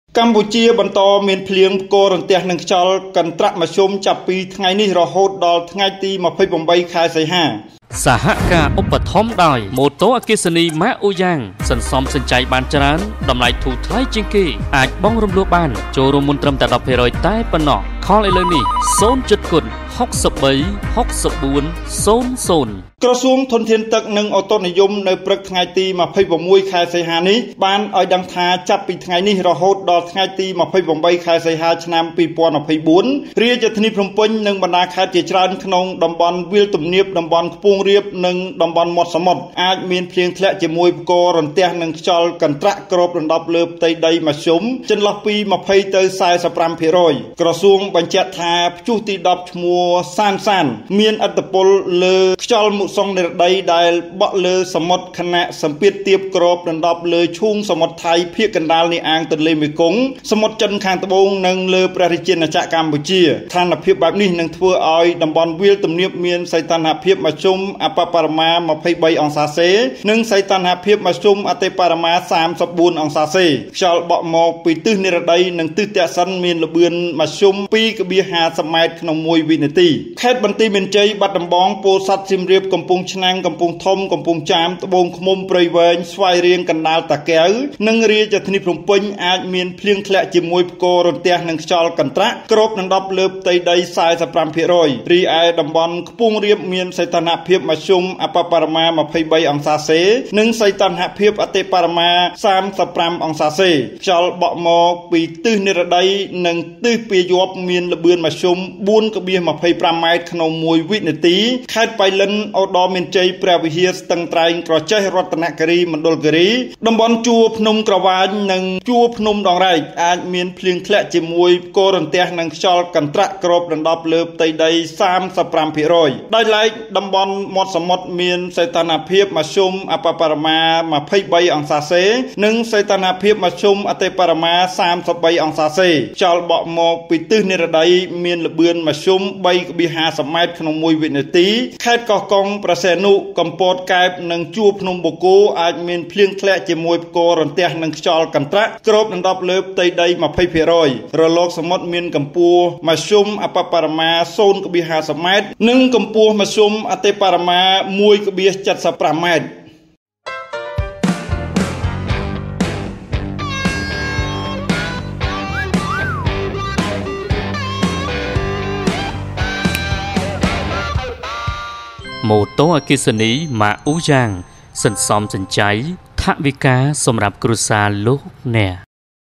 កម្ពុជាបន្តមានភ្លៀងផ្គររន្ទះនិងខ្យល់កន្ត្រាក់មធ្យមចាប់ពីថ្ងៃនេះរហូតដល់ថ្ងៃទី28ខែសីហាសហការឧបត្ថម្ភដោយម៉ូតូអគ្គិសនីម៉ាកអូយ៉ាងសន្សំសំចៃបានច្រើនតម្លៃធូរថ្លៃជាងគេអាចបង់រំលោះបានចូលរួមមុនត្រឹមតែ 10% តែប៉ុណ្ណោះខលឥឡូវនេះ0.គុណ63 64 00 ក្រសួងធនធានទឹកនិងអូតូនិយមនៅព្រឹកថ្ងៃទី26ខែសីហានេះបានឲ្យដឹងថាចាប់ពីថ្ងៃនេះរហូតដល់ថ្ងៃទី28ខែសីហាឆ្នាំ2024រាជធានីភ្នំពេញនិងបណ្ដាខេត្តជាច្រើនក្នុងតំបន់វាលទំនាបតំបន់ខ្ពង់រាបនិងតំបន់មាត់សមុទ្រអាចមានភ្លៀងធ្លាក់ជាមួយផ្គររន្ទះនិងខ្យល់កន្ត្រាក់គ្របដណ្ដប់លើផ្ទៃដីមធ្យមចន្លោះពី20ទៅ45%ក្រសួងបញ្ជាក់ថាព្យុះទី10ឈ្មោះសានមានឥទ្ធិពលលើខ្យល់មុសុងនិរដីដែលបក់លើសមុទ្រខណៈសម្ពាធទាបគ្របដណ្ដប់លើឈូងសមុទ្រថៃភាគកណ្ដាលនៃអាងទន្លេមេគង្គសមុទ្រចិនខាងត្បូងនិងលើព្រះរាជាណាចក្រកម្ពុជាស្ថានភាពបែបនេះនឹងធ្វើឲ្យតំបន់វាលទំនាបមានសីតុណ្ហភាពមធ្យមអបបរមា23អង្សាសេនិងសីតុណ្ហភាពមធ្យមអតិបរមា34អង្សាសេខ្យល់បក់មកពីទិសនិរដីនិងទិសទក្សិណមានល្បឿនមធ្យម 2.50 ម៉ែត្រក្នុង1វិនាទីខេត្តបន្ទាយមានជ័យបាត់ដំបងពោធិ៍សាត់សៀមរាបកំពង់ឆ្នាំងកំពង់ធំកំពង់ចាមត្បូងឃ្មុំព្រៃវែងស្វាយរៀងកណ្ដាលតាកែវនិងរាជធានីភ្នំពេញអាចមានភ្លៀងធ្លាក់ជាមួយផ្គររន្ទះនិងខ្យល់កន្ត្រាក់គ្របដណ្ដប់លើផ្ទៃដី 45% រីឯតំបន់ខ្ពង់រាបមានសីតុណ្ហភាពមធ្យមអបបរមា23អង្សាសេនិងសីតុណ្ហភាពអតិបរមា35អង្សាសេខ្យល់បក់មកពីទិសនិរដីនិងទិសពាយ័ព្យមានល្បឿនមធ្យម 4.25 ម៉ែត្រក្នុង1វិនាទីខេត្តបៃលិនឧត្តរមានជ័យព្រះវិហារស្ទឹងត្រែងក្រចេះរតនគិរីមណ្ឌលគិរីតំបន់ជួរភ្នំក្រវាញនិងជួរភ្នំដងរែកអាចមានភ្លៀងធ្លាក់ជាមួយផ្គររន្ទះនិងខ្យល់កន្ត្រាក់គ្របដណ្ដប់លើផ្ទៃដី 35% ដោយឡែកតំបន់មាត់សមុទ្រមានសីតុណ្ហភាពមធ្យមអបបរមា23អង្សាសេនិងសីតុណ្ហភាពមធ្យមអតិបរមា33អង្សាសេខ្យល់បក់មកពីទិសនិរដីមានល្បឿនមធ្យម 3.50 ម៉ែត្រក្នុង1វិនាទីខេត្តកោះកុងប្រសេនុកំពតកែបនិងជួរភ្នំបូកគោអាចមានភ្លៀងធ្លាក់ជាមួយផ្គររន្ទះនិងខ្យល់កន្ត្រាក់គ្របដណ្ដប់លើផ្ទៃដី 20% រលកសមុទ្រមានកម្ពស់មធ្យមអបបរមា 0.50 ម៉ែត្រនិងកម្ពស់មធ្យមអតិបរមា 1.75 ម៉ែត្រម៉ូតូអគ្គិសនីម៉ាកអូយ៉ាងសន្សំសំចៃថវិកាសម្រាប់គ្រួសារលោកអ្នក